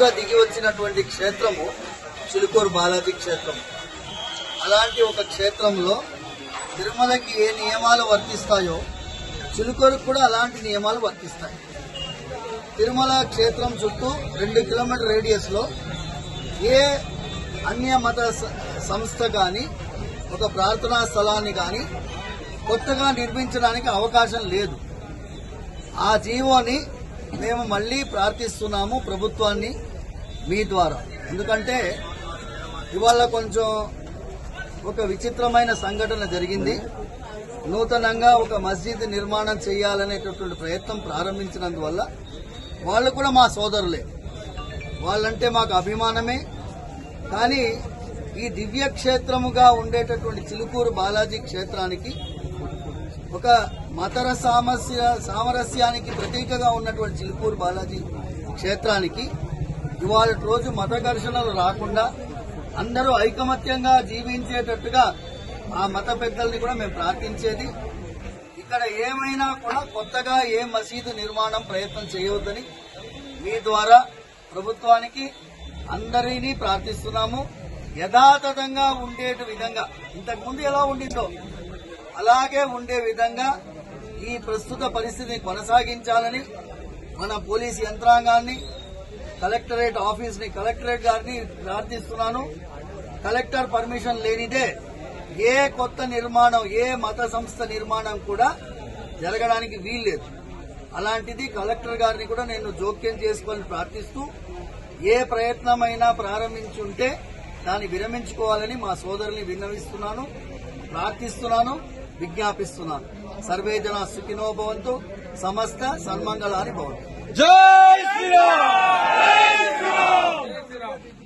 పూర్తిగా దిగి వచ్చినటువంటి క్షేత్రము చిలుకూరు బాలాజీ క్షేత్రం. అలాంటి ఒక క్షేత్రంలో తిరుమలకి ఏ నియమాలు వర్తిస్తాయో చిలుకూరుకు కూడా అలాంటి నియమాలు వర్తిస్తాయి. తిరుమల క్షేత్రం చుట్టూ 2 కిలోమీటర్ రేడియస్ లో ఏ అన్య మత సంస్థ గాని ఒక ప్రార్థనా స్థలాన్ని గాని కొత్తగా నిర్మించడానికి అవకాశం లేదు. ఆ జీవోని మేము మళ్లీ ప్రార్థిస్తున్నాము ప్రభుత్వాన్ని మీ ద్వారా. ఎందుకంటే ఇవాళ కొంచెం ఒక విచిత్రమైన సంఘటన జరిగింది. నూతనంగా ఒక మస్జిద్ నిర్మాణం చేయాలనేటటువంటి ప్రయత్నం ప్రారంభించినందువల్ల వాళ్ళు కూడా మా సోదరులే, వాళ్ళంటే మాకు అభిమానమే. కానీ ఈ దివ్య క్షేత్రముగా ఉండేటటువంటి చిలుకూరు బాలాజీ క్షేత్రానికి ఒక మతర సామరస్యానికి ప్రతీకగా ఉన్నటువంటి చిలుకూరు బాలాజీ క్షేత్రానికి ఇవాళ రోజు మత ఘర్షణలు రాకుండా అందరూ ఐకమత్యంగా జీవించేటట్టుగా ఆ మత పెద్దల్ని కూడా మేము ప్రార్థించేది. ఇక్కడ ఏమైనా కూడా కొత్తగా ఏ మసీదు నిర్మాణం ప్రయత్నం చేయవద్దని మీ ద్వారా ప్రభుత్వానికి అందరినీ ప్రార్థిస్తున్నాము. యథాతథంగా ఉండే విధంగా, ఇంతకుముందు ఎలా ఉండిందో అలాగే ఉండే విధంగా ఈ ప్రస్తుత పరిస్థితిని కొనసాగించాలని మన పోలీస్ యంత్రాంగాన్ని, కలెక్టరేట్ ఆఫీస్ ని, కలెక్టరేట్ గారిని ప్రార్థిస్తున్నాను. కలెక్టర్ పర్మిషన్ లేనిదే ఏ కొత్త నిర్మాణం, ఏ మత సంస్థ నిర్మాణం కూడా జరగడానికి వీల్లేదు. అలాంటిది కలెక్టర్ గారిని కూడా నేను జోక్యం చేసుకొని ప్రార్థిస్తూ ఏ ప్రయత్నమైనా ప్రారంభించుంటే దాన్ని విరమించుకోవాలని మా సోదరుల్ని విన్నవిస్తున్నాను, ప్రార్థిస్తున్నాను, విజ్ఞాపిస్తున్నాను. సర్వే జన సుఖినో భవంతు, సమస్త సన్మంగళాని భవంతు. జై శ్రీరామ్.